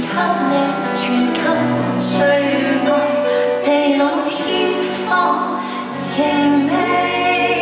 你，全給我最愛，地老天荒仍未。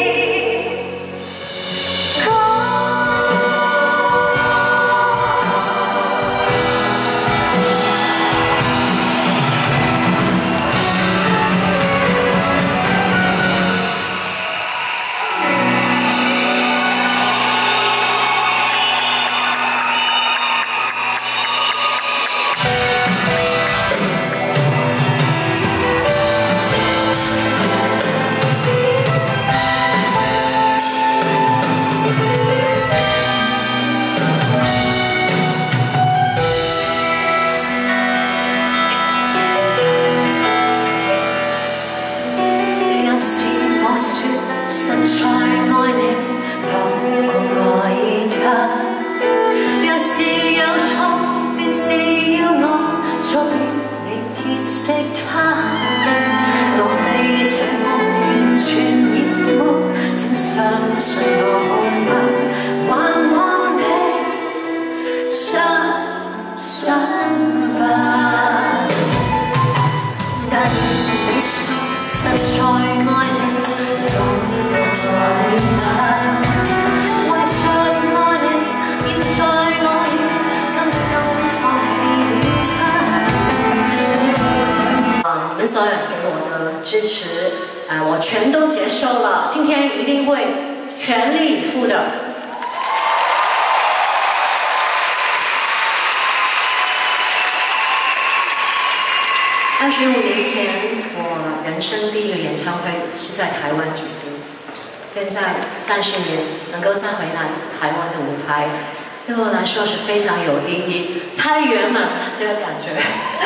所有人给我的支持，我全都接受了。今天一定会全力以赴的。25年前，我人生第一个演唱会是在台湾举行。现在30年能够再回来台湾的舞台，对我来说是非常有意义，太圆满了这个感觉。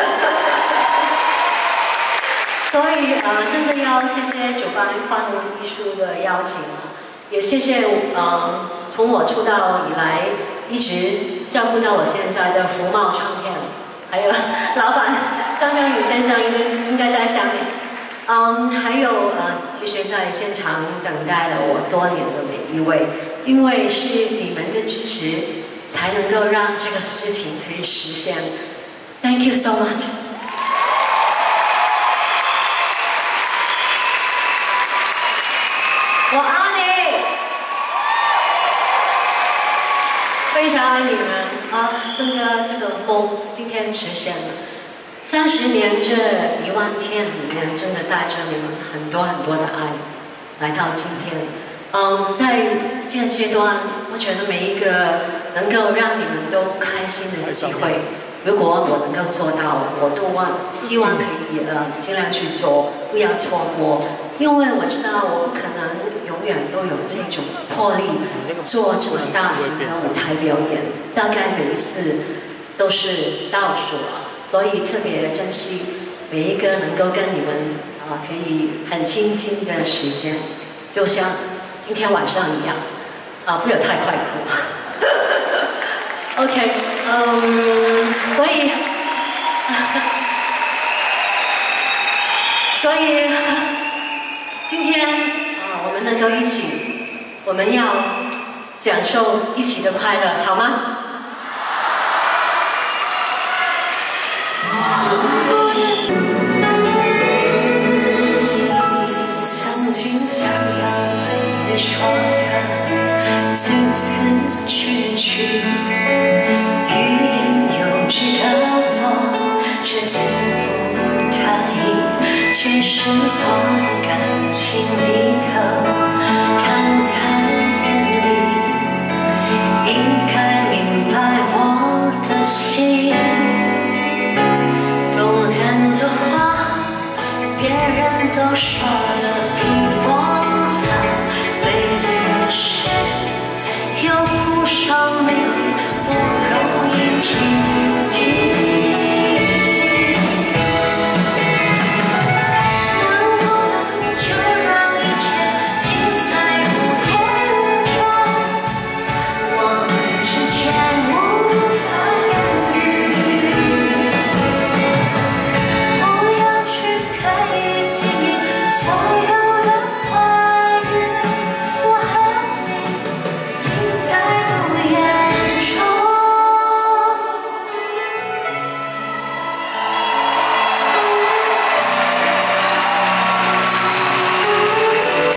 所以真的要谢谢主办欢呼艺术的邀请，也谢谢从我出道以来一直照顾到我现在的福茂唱片，还有老板张良宇先生应该在下面，还有其实在现场等待了我多年的每一位，因为是你们的支持，才能够让这个事情可以实现。Thank you so much。 我爱你，非常爱你们啊！真的，这个梦今天实现了。30年这1万天里面，真的带着你们很多很多的爱，来到今天。在这个阶段，我觉得每一个能够让你们都开心的机会，如果我能够做到，我都希望可以尽量去做，不要错过。因为我知道我不可能永远都有这种魄力做这么大型的舞台表演，大概每一次都是倒数了，所以特别珍惜每一个能够跟你们可以很亲近的时间，就像今天晚上一样不要太快哭。OK， 所以今天我们能够一起，我们要享受一起的快乐，好吗？曾经想要对你说的，字字句句。